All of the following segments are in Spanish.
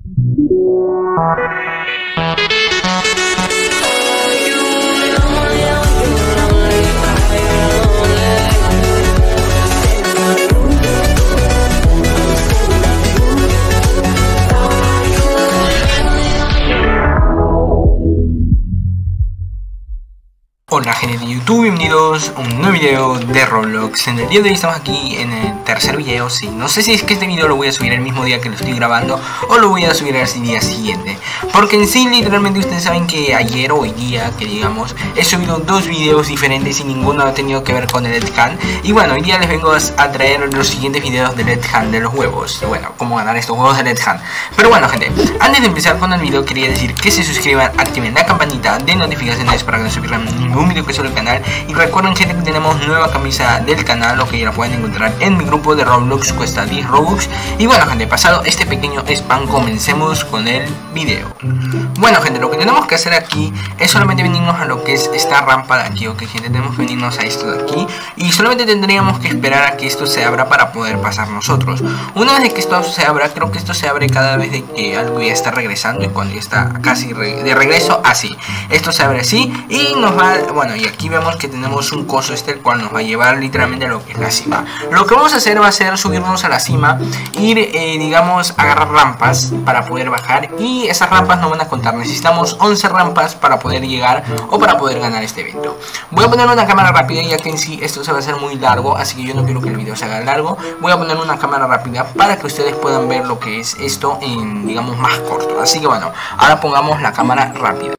Hola gente de YouTube, bienvenidos a un nuevo video de Roblox. En el día de hoy estamos aquí en el tercer video. Sí, no sé si es que este video lo voy a subir el mismo día que lo estoy grabando o lo voy a subir al día siguiente, porque en sí literalmente ustedes saben que ayer o hoy día, que digamos, he subido dos videos diferentes y ninguno ha tenido que ver con el Let's Hunt. Y bueno, hoy día les vengo a traer los siguientes videos de Let's Hunt de los huevos. Bueno, cómo ganar estos huevos de Let's Hunt. Pero bueno gente, antes de empezar con el video quería decir que se suscriban, activen la campanita de notificaciones para que no se pierdan ningún video que sube el canal. Y recuerden gente que tenemos nueva camisa del canal, o que ya la pueden encontrar en mi grupo de Roblox, cuesta 10 Robux. Y bueno gente, pasado este pequeño spam, comencemos con el video. Bueno gente, lo que tenemos que hacer aquí es solamente venirnos a lo que es esta rampa de aquí, ok gente, tenemos que venirnos a esto de aquí y solamente tendríamos que esperar a que esto se abra para poder pasar nosotros. Una vez que esto se abra, creo que esto se abre cada vez de que algo ya está regresando, y cuando ya está casi de regreso, así, esto se abre así y nos va, bueno, y aquí vemos que tenemos un coso el cual nos va a llevar literalmente a lo que es la cima. Lo que vamos a hacer va a ser subirnos a la cima, ir digamos agarrar rampas para poder bajar, y esas rampas no van a contar, necesitamos 11 rampas para poder llegar o para poder ganar este evento. Voy a poner una cámara rápida, ya que en sí esto se va a hacer muy largo, así que yo no quiero que el video se haga largo. Voy a poner una cámara rápida para que ustedes puedan ver lo que es esto en, digamos, más corto. Así que bueno, ahora pongamos la cámara rápida.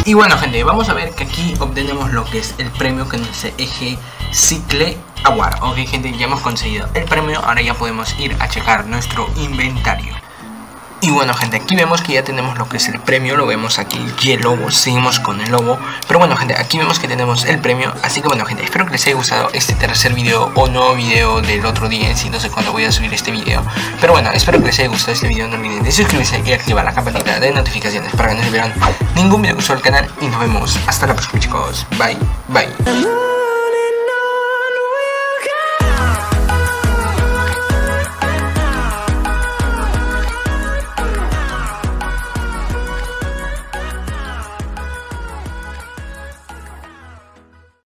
Y bueno gente, vamos a ver que aquí obtenemos lo que es el premio que nos dice Eje Cicle Award. Ok gente, ya hemos conseguido el premio, ahora ya podemos ir a checar nuestro inventario. Y bueno gente, aquí vemos que ya tenemos lo que es el premio, lo vemos aquí el lobo, seguimos con el lobo. Pero bueno gente, aquí vemos que tenemos el premio, así que bueno gente, espero que les haya gustado este tercer video o nuevo video del otro día, en sí no sé cuándo voy a subir este video. Pero bueno, espero que les haya gustado este video, no olviden de suscribirse y activar la campanita de notificaciones para que no se pierdan ningún video que suba al canal. Y nos vemos hasta la próxima chicos, bye, bye.